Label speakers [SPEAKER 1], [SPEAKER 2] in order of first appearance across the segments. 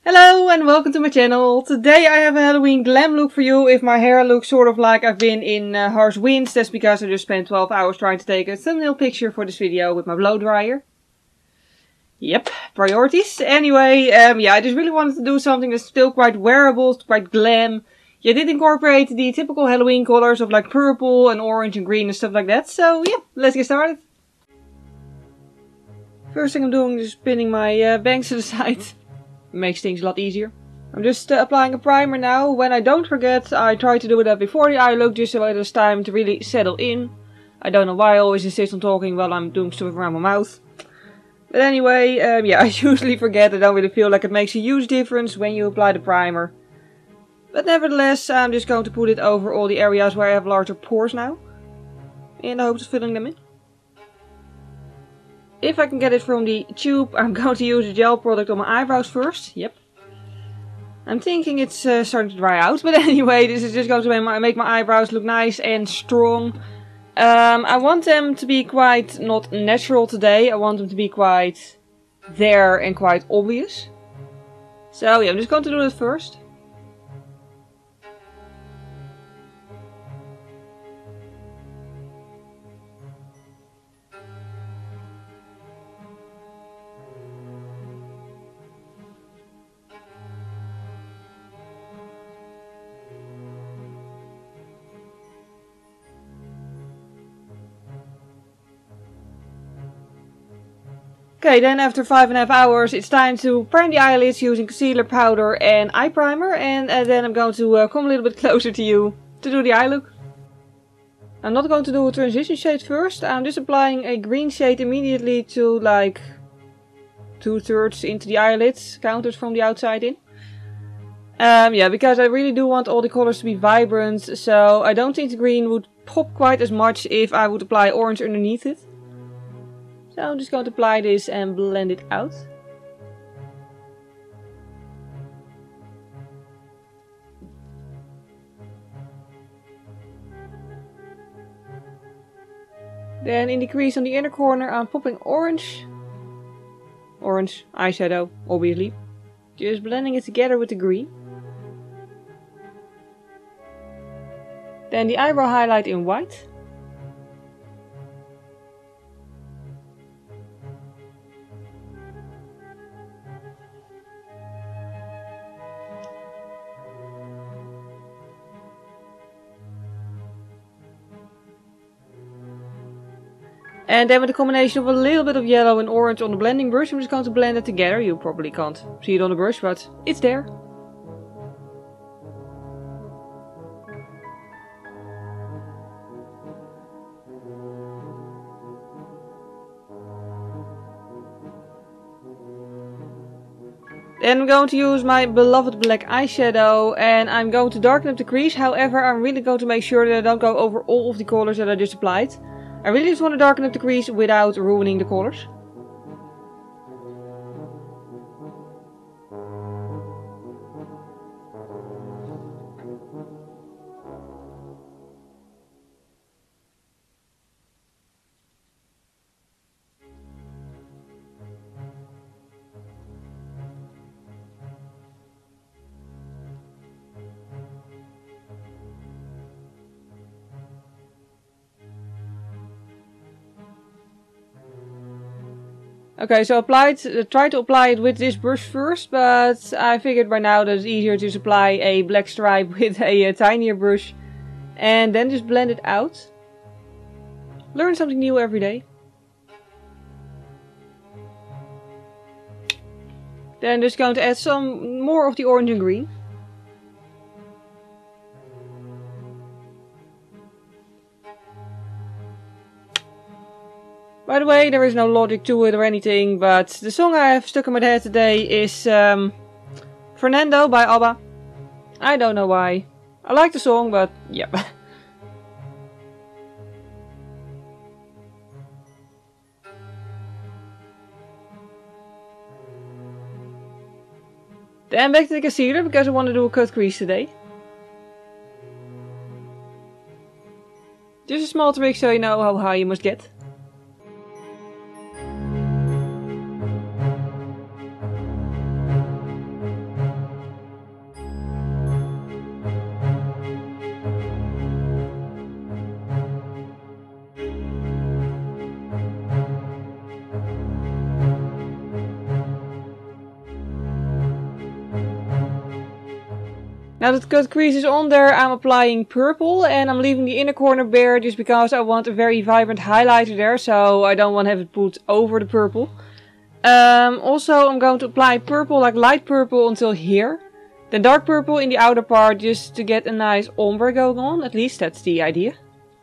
[SPEAKER 1] Hello and welcome to my channel. Today I have a Halloween glam look for you. If my hair looks sort of like I've been in harsh winds, that's because I just spent 12 hours trying to take a thumbnail picture for this video with my blow dryer. Yep, priorities. Anyway, yeah, I just really wanted to do something that's still quite wearable, quite glam. Yeah, I did incorporate the typical Halloween colors of like purple and orange and green and stuff like that. So yeah, let's get started. First thing I'm doing is pinning my bangs to the side. Makes things a lot easier. I'm just applying a primer now. When I don't forget, I try to do that before the eye look, just so it has time to really settle in. I don't know why I always insist on talking while I'm doing stuff around my mouth. But anyway, yeah, I usually forget. I don't really feel like it makes a huge difference when you apply the primer. But nevertheless, I'm just going to put it over all the areas where I have larger pores now, in the hopes of filling them in. If I can get it from the tube, I'm going to use a gel product on my eyebrows first. Yep. I'm thinking it's starting to dry out, but anyway, this is just going to make my eyebrows look nice and strong. I want them to be quite not natural today. I want them to be quite there and quite obvious. So yeah, I'm just going to do that first. Okay, then after 5.5 hours, it's time to prime the eyelids using concealer, powder and eye primer. And then I'm going to come a little bit closer to you to do the eye look. I'm not going to do a transition shade first. I'm just applying a green shade immediately to like 2/3 into the eyelids, counted from the outside in. Yeah, because I really do want all the colors to be vibrant. So I don't think the green would pop quite as much if I would apply orange underneath it. So I'm just going to apply this and blend it out. Then in the crease on the inner corner I'm popping orange. Orange eyeshadow, obviously. Just blending it together with the green. Then the eyebrow highlight in white. And then with a combination of a little bit of yellow and orange on the blending brush, I'm just going to blend it together. You probably can't see it on the brush, but it's there. Then I'm going to use my beloved black eyeshadow and I'm going to darken up the crease. However, I'm really going to make sure that I don't go over all of the colors that I just applied. I really just want to darken up the crease without ruining the colors. Okay, so try to apply it with this brush first, but I figured by now that it's easier to just apply a black stripe with a tinier brush and then just blend it out. Learn something new every day. Then just going to add some more of the orange and green. By the way, there is no logic to it or anything, but the song I have stuck in my head today is Fernando by ABBA. I don't know why. I like the song, but yep. Then back to the concealer, because I want to do a cut crease today. Just a small trick so you know how high you must get. Now that the cut crease is on there, I'm applying purple and I'm leaving the inner corner bare just because I want a very vibrant highlighter there, so I don't want to have it put over the purple. Also, I'm going to apply purple, like light purple, until here. Then dark purple in the outer part just to get a nice ombre going on, at least that's the idea.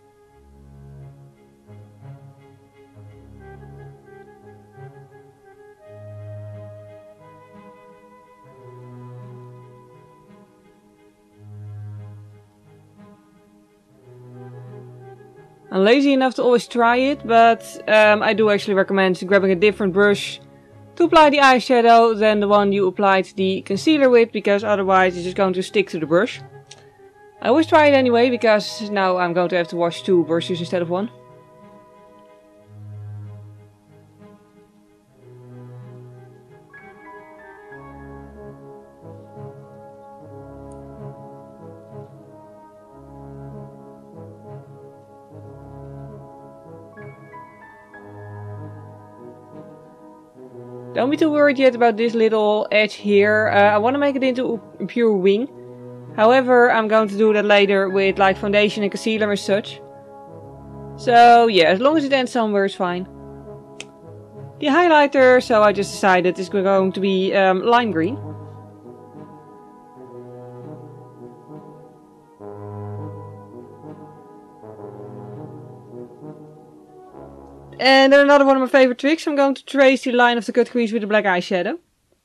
[SPEAKER 1] I'm lazy enough to always try it, but I do actually recommend grabbing a different brush to apply the eyeshadow than the one you applied the concealer with, because otherwise it's just going to stick to the brush. I always try it anyway, because now I'm going to have to wash 2 brushes instead of 1. Don't be too worried yet about this little edge here. I want to make it into a pure wing. However, I'm going to do that later with like foundation and concealer and such. So yeah, as long as it ends somewhere is fine. The highlighter, so I just decided is going to be lime green. And then another one of my favorite tricks, I'm going to trace the line of the cut crease with a black eyeshadow.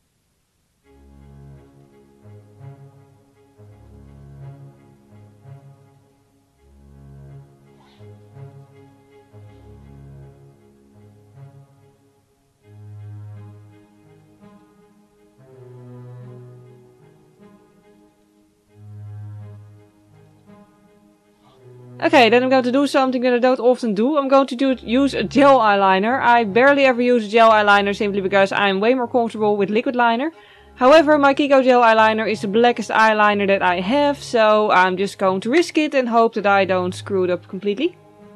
[SPEAKER 1] Okay, then I'm going to do something that I don't often do. I'm going to use a gel eyeliner. I barely ever use a gel eyeliner simply because I'm way more comfortable with liquid liner. However, my Kiko gel eyeliner is the blackest eyeliner that I have, so I'm just going to risk it and hope that I don't screw it up completely.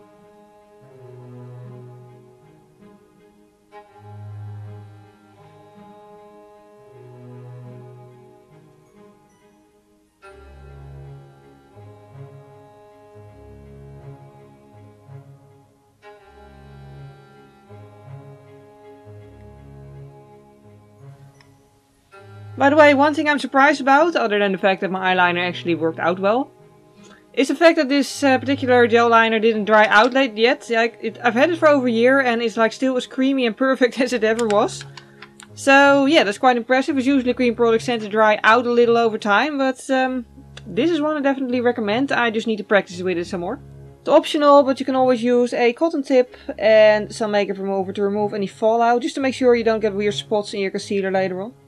[SPEAKER 1] By the way, one thing I'm surprised about, other than the fact that my eyeliner actually worked out well, is the fact that this particular gel liner didn't dry out yet. I've had it for over a year and it's like still as creamy and perfect as it ever was. So yeah, that's quite impressive. As usually cream products tend to dry out a little over time, but this is one I definitely recommend. I just need to practice with it some more. It's optional, but you can always use a cotton tip and some makeup remover to remove any fallout, just to make sure you don't get weird spots in your concealer later on.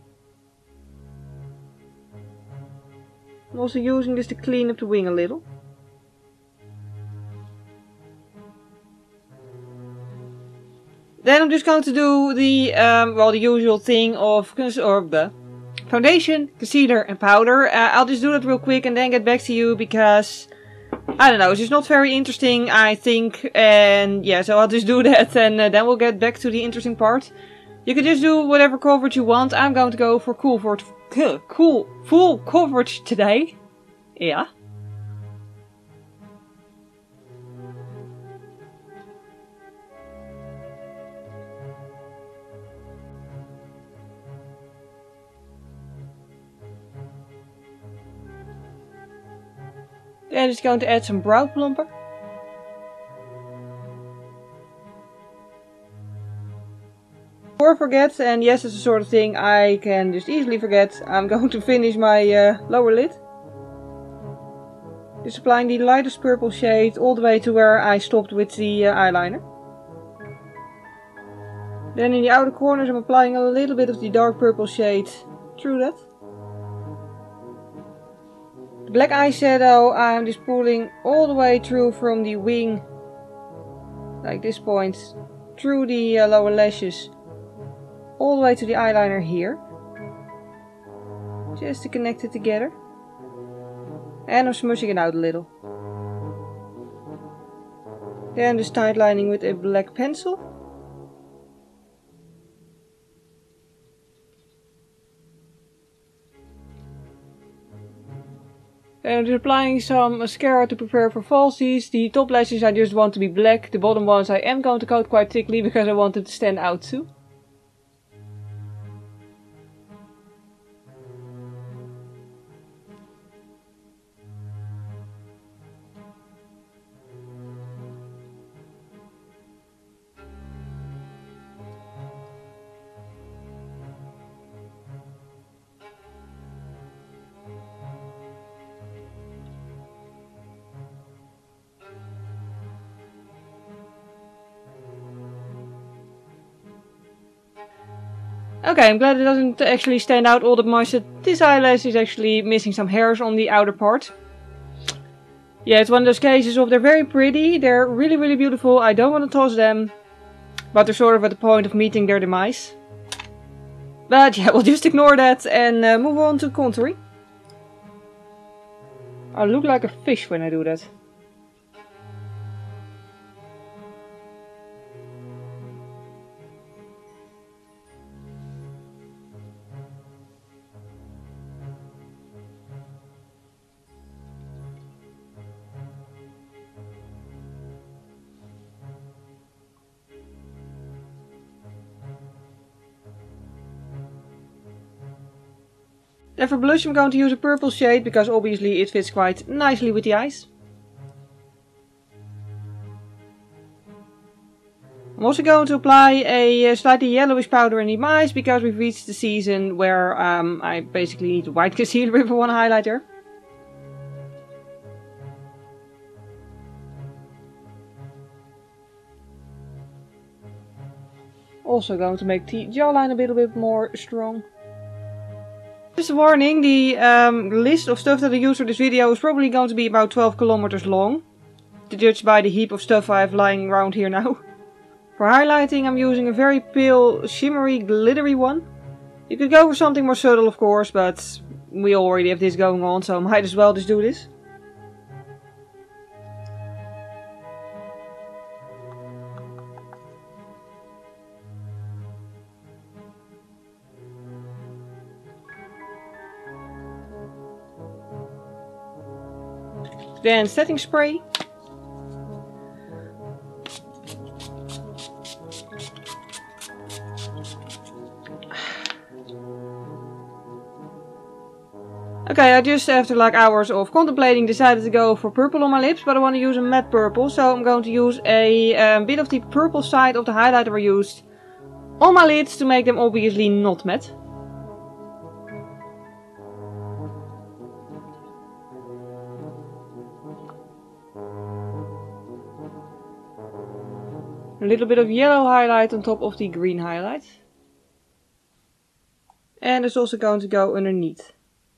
[SPEAKER 1] I'm also using this to clean up the wing a little. Then I'm just going to do the the usual thing of foundation, concealer and powder. I'll just do that real quick and then get back to you because I don't know, it's just not very interesting, I think. And yeah, so I'll just do that and then we'll get back to the interesting part. You can just do whatever coverage you want. I'm going to go for full coverage today. Yeah. Then just going to add some brow plumper. Before I forget, and yes, it's the sort of thing I can just easily forget, I'm going to finish my lower lid. Just applying the lightest purple shade all the way to where I stopped with the eyeliner. Then in the outer corners I'm applying a little bit of the dark purple shade through that. The black eyeshadow I'm just pulling all the way through from the wing, like this point, through the lower lashes, all the way to the eyeliner here, just to connect it together. And I'm smudging it out a little. Then I'm just tightlining with a black pencil. And just applying some mascara to prepare for falsies. The top lashes I just want to be black. The bottom ones I am going to coat quite thickly because I want them to stand out too. Okay, I'm glad it doesn't actually stand out all that much. This eyelash is actually missing some hairs on the outer part. Yeah, it's one of those cases of they're very pretty, they're really, really beautiful, I don't want to toss them. But they're sort of at the point of meeting their demise. But yeah, we'll just ignore that and move on to contouring. I look like a fish when I do that. Then for blush I'm going to use a purple shade because obviously it fits quite nicely with the eyes. I'm also going to apply a slightly yellowish powder in the eyes because we've reached the season where I basically need a white concealer with one highlighter. Also going to make the jawline a little bit more strong. Just a warning, the list of stuff that I use for this video is probably going to be about 12 kilometers long. To judge by the heap of stuff I have lying around here now. For highlighting I'm using a very pale, shimmery, glittery one. You could go for something more subtle of course, but we already have this going on, so I might as well just do this. Then setting spray. Okay, I just after like hours of contemplating decided to go for purple on my lips, but I want to use a matte purple, so I'm going to use a bit of the purple side of the highlighter I used on my lids to make them obviously not matte. A little bit of yellow highlight on top of the green highlight. And it's also going to go underneath.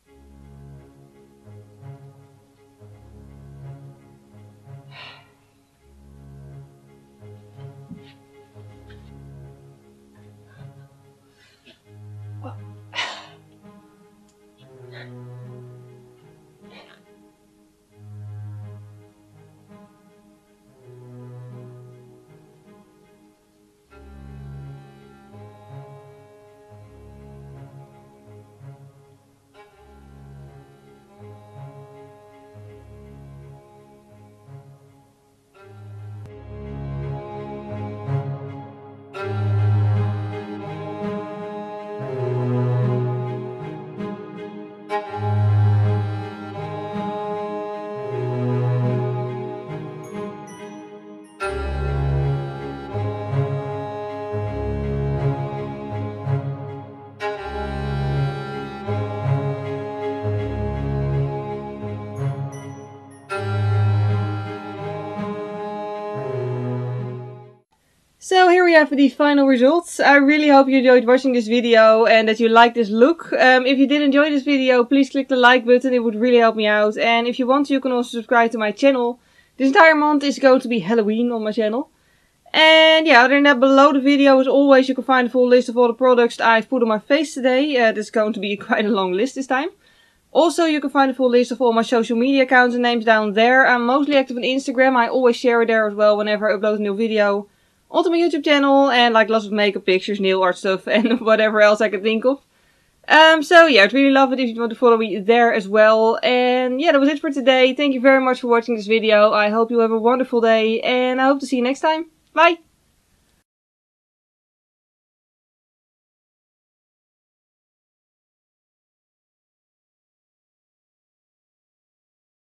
[SPEAKER 1] So here we have the final results. I really hope you enjoyed watching this video and that you liked this look. If you did enjoy this video, please click the like button, it would really help me out. And if you want to, you can also subscribe to my channel. This entire month is going to be Halloween on my channel. And yeah, other than that, below the video as always you can find a full list of all the products I've put on my face today. There's going to be quite a long list this time. Also, you can find a full list of all my social media accounts and names down there. I'm mostly active on Instagram, I always share it there as well whenever I upload a new video. Onto my YouTube channel and like lots of makeup pictures, nail art stuff and whatever else I can think of. So yeah, I'd really love it if you want to follow me there as well. And yeah, that was it for today. Thank you very much for watching this video. I hope you have a wonderful day and I hope to see you next time. Bye!